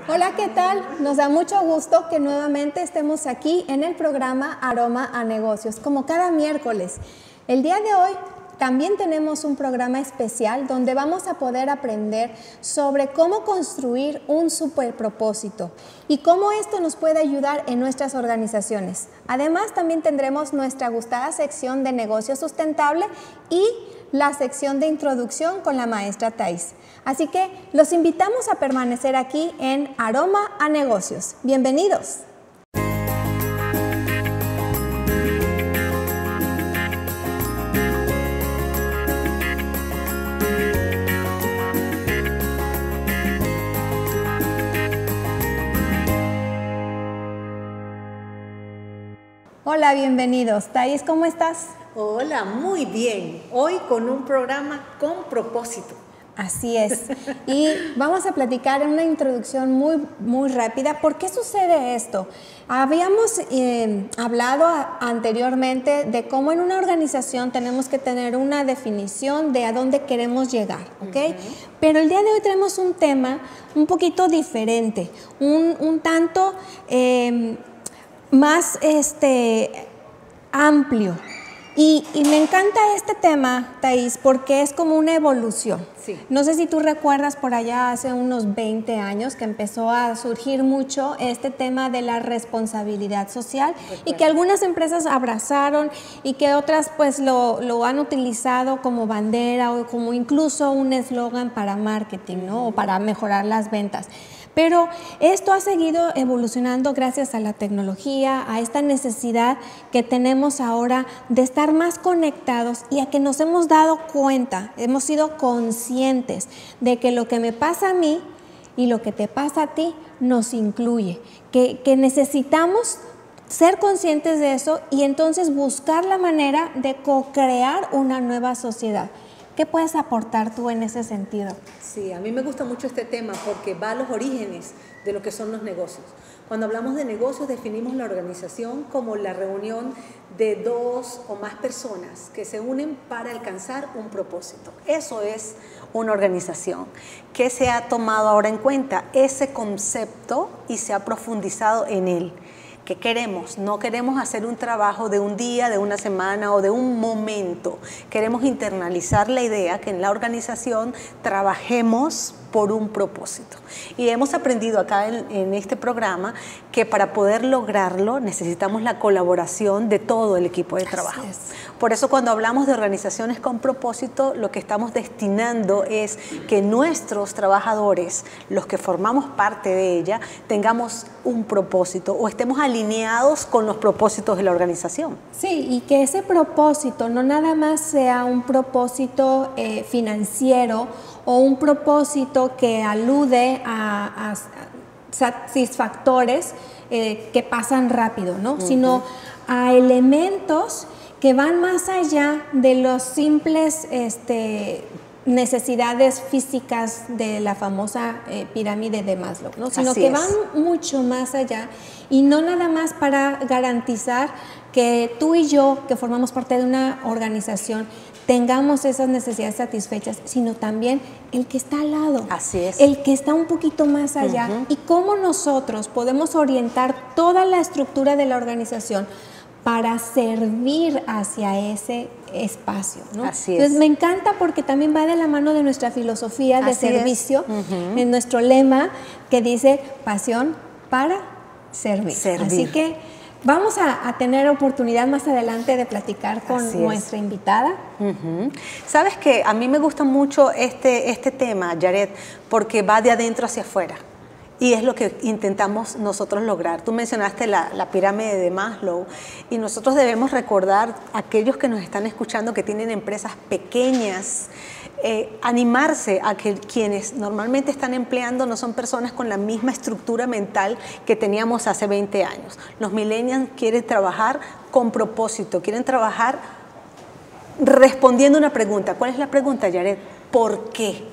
Hola, ¿qué tal? Nos da mucho gusto que nuevamente estemos aquí en el programa Aroma a Negocios, como cada miércoles. El día de hoy también tenemos un programa especial donde vamos a poder aprender sobre cómo construir un superpropósito y cómo esto nos puede ayudar en nuestras organizaciones. Además, también tendremos nuestra gustada sección de negocio sustentable y la sección de introducción con la maestra Thais. Así que los invitamos a permanecer aquí en Aroma a Negocios. Bienvenidos. Hola, bienvenidos. Thais, ¿cómo estás? Hola, muy bien. Hoy con un programa con propósito. Así es. Y vamos a platicar en una introducción muy rápida. ¿Por qué sucede esto? Habíamos hablado anteriormente de cómo en una organización tenemos que tener una definición de a dónde queremos llegar, ¿ok? Pero el día de hoy tenemos un tema un poquito diferente, un tanto más amplio. Y me encanta este tema, Thais, porque es como una evolución. Sí. No sé si tú recuerdas por allá hace unos 20 años que empezó a surgir mucho este tema de la responsabilidad social. Recuerdo. Y que algunas empresas abrazaron y que otras pues lo han utilizado como bandera o como incluso un eslogan para marketing, ¿no? O para mejorar las ventas. Pero esto ha seguido evolucionando gracias a la tecnología, a esta necesidad que tenemos ahora de estar más conectados y a que nos hemos dado cuenta, hemos sido conscientes de que lo que me pasa a mí y lo que te pasa a ti nos incluye, que necesitamos ser conscientes de eso y entonces buscar la manera de co-crear una nueva sociedad. ¿Qué puedes aportar tú en ese sentido? Sí, a mí me gusta mucho este tema porque va a los orígenes de lo que son los negocios. Cuando hablamos de negocios definimos la organización como la reunión de dos o más personas que se unen para alcanzar un propósito. Eso es una organización. ¿Qué se ha tomado ahora en cuenta? Ese concepto y se ha profundizado en él. ¿Qué queremos? No queremos hacer un trabajo de un día, de una semana o de un momento. Queremos internalizar la idea que en la organización trabajemos por un propósito. Y hemos aprendido acá en este programa que para poder lograrlo necesitamos la colaboración de todo el equipo de trabajo. Por eso cuando hablamos de organizaciones con propósito, lo que estamos destinando es que nuestros trabajadores, los que formamos parte de ella, tengamos un propósito o estemos alineados con los propósitos de la organización. Sí, y que ese propósito no nada más sea un propósito financiero o un propósito que alude a satisfactores que pasan rápido, ¿no? Sino a elementos que van más allá de los simples necesidades físicas de la famosa pirámide de Maslow, ¿no? Sino que van mucho más allá y no nada más para garantizar que tú y yo, que formamos parte de una organización, tengamos esas necesidades satisfechas, sino también el que está al lado, el que está un poquito más allá y cómo nosotros podemos orientar toda la estructura de la organización para servir hacia ese espacio, ¿no? Entonces me encanta porque también va de la mano de nuestra filosofía de servicio, en nuestro lema que dice pasión para servir. Así que vamos a tener oportunidad más adelante de platicar con nuestra invitada. Sabes que a mí me gusta mucho este tema, Yaret, porque va de adentro hacia afuera. Y es lo que intentamos nosotros lograr. Tú mencionaste la pirámide de Maslow y nosotros debemos recordar a aquellos que nos están escuchando que tienen empresas pequeñas, animarse a que quienes normalmente están empleando no son personas con la misma estructura mental que teníamos hace 20 años. Los millennials quieren trabajar con propósito, quieren trabajar respondiendo una pregunta. ¿Cuál es la pregunta, Yaret? ¿Por qué?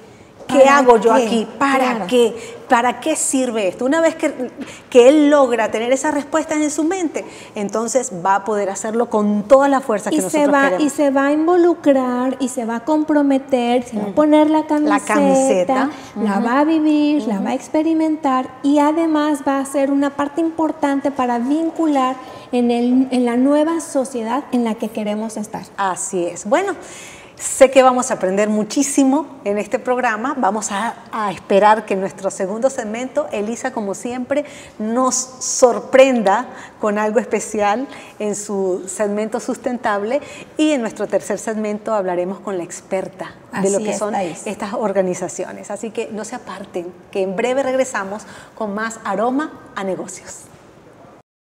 ¿qué hago yo aquí? ¿Para qué? ¿Para qué sirve esto? Una vez que él logra tener esas respuestas en su mente, entonces va a poder hacerlo con toda la fuerza que nosotros queremos. Y se va a involucrar y se va a comprometer, se va a poner la camiseta, la va a vivir, la va a experimentar y además va a ser una parte importante para vincular en la nueva sociedad en la que queremos estar. Así es. Bueno, sé que vamos a aprender muchísimo en este programa. Vamos a esperar que en nuestro segundo segmento, Elisa, como siempre, nos sorprenda con algo especial en su segmento sustentable. Y en nuestro tercer segmento hablaremos con la experta de lo que son estas organizaciones. Así que no se aparten, que en breve regresamos con más Aroma a Negocios.